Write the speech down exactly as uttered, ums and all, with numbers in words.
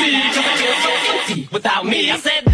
Cause I feel so guilty without me. I said